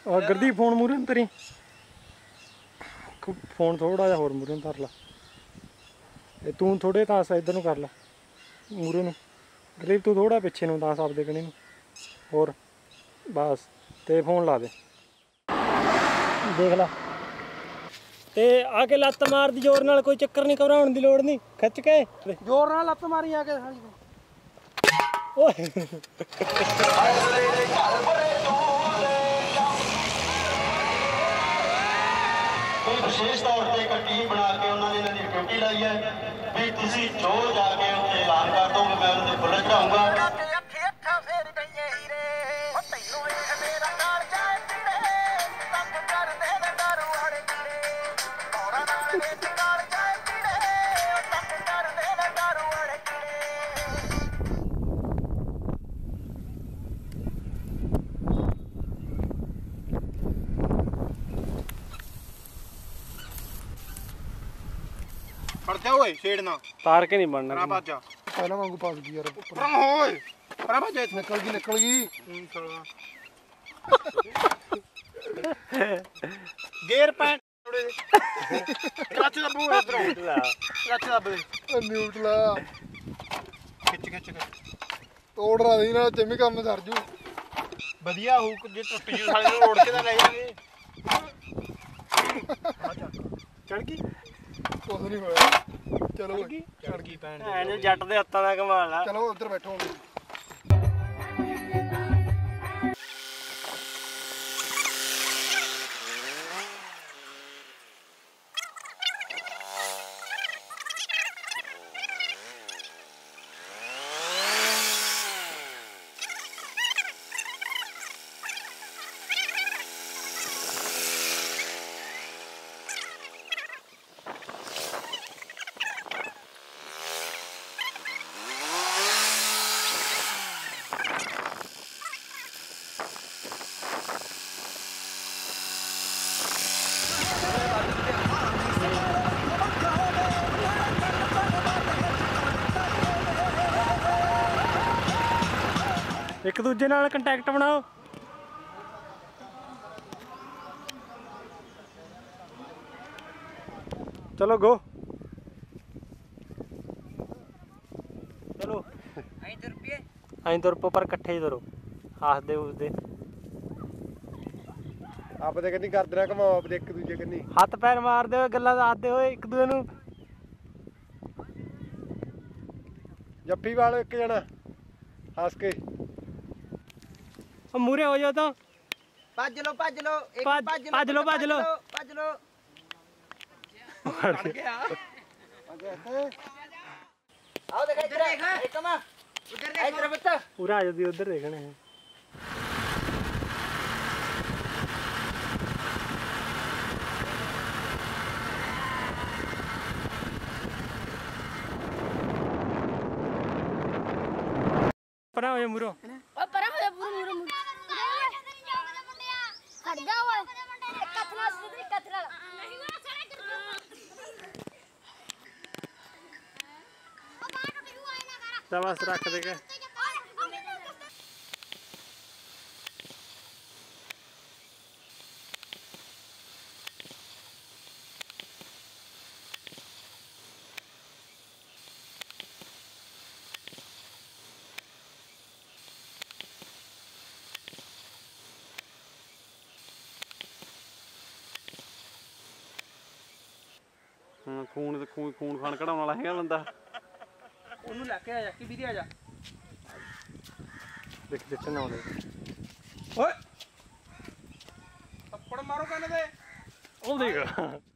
Gurdeep phone मूरे तरी phone थोड़ा जा होर मूरे धर ला तू थोड़े तास इधर नूं कर ला मूरे नूं गुरदीप तू थोड़ा पिछे नूं तास आपदे कने नूं होर बस ते फोन ला दे देख ला ते आके लत्त मार दी जोर नाल कोई चक्कर नहीं घबराउण दी लोड़ नहीं खिच के जोर नाल लत्त मारी आके ओए विशेष तौर पर एक टीम बना के उन्होंने इन्होंने ड्यूटी लाई है भी तुसी जो जाके उत्थे ऐलान कर दोगे मैं उन्होंने बुलेट चढ़ाऊंगा छेड़ना तार के नहीं बनना पहला वांगू पास गई यार निकल गई गेयर पैंट क्लच दबो इधरों क्लच दब न्यूट्रला खिच ਤੋੜ ਰਾ ਨਹੀਂ ਨਾਲ ਜਿੰਮੀ ਕੰਮ ਸਰ ਜੂ ਵਧੀਆ ਹੋ ਜੇ ਟੁੱਟ ਜੂ ਸਾਲੇ ਨੂੰ ਰੋੜ ਕੇ ਤਾਂ ਲੈ ਜਾਵਾਂਗੇ ਚੜ ਗਈ ਕੁਝ ਨਹੀਂ ਹੋਇਆ ਚਲੋ ਚੜ ਗਈ ਪੈਣ ਐ ਜੱਟ ਦੇ ਹੱਥਾਂ ਦਾ ਕਮਾਲ ਆ ਚਲੋ ਉੱਧਰ ਬੈਠੋ एक दूजे नाल कंटैक्ट बनाओ चलो गो चलो आई तुर पर कट्ठे ही तुरो आखदे उसदे ਆਪਦੇ ਕੰਨੀ ਕਰ ਦੇਣਾ ਘਮਾਓ ਆਪਦੇ ਇੱਕ ਦੂਜੇ ਕੰਨੀ हथ पैर मारदे होए गल्लां दसदे होए एक दूजे नूं ਜੱਫੀ ਵਾਲ ਇੱਕ ਜਣਾ ਹੱਸ ਕੇ मूरे हो जाओ तो भज लो भज लो आओ देख इधर एक कमा उधर देख इधर बच्चा पूरा आ जाती उधर देखने हैं परा हो जा मुरो ओ परा हो जा मुरो खड़ जा ओए कथना सुधरी कथना नहीं ना सारे कर ओ बात उठी हुआ है ना करा शाबाश रख देगा खून खान कढ़ाने वाला है बंदा ओनू लेके आ जा कि बीरी आ जा देख जितने ना ओए थप्पड़ मारो कहने दे ओ देख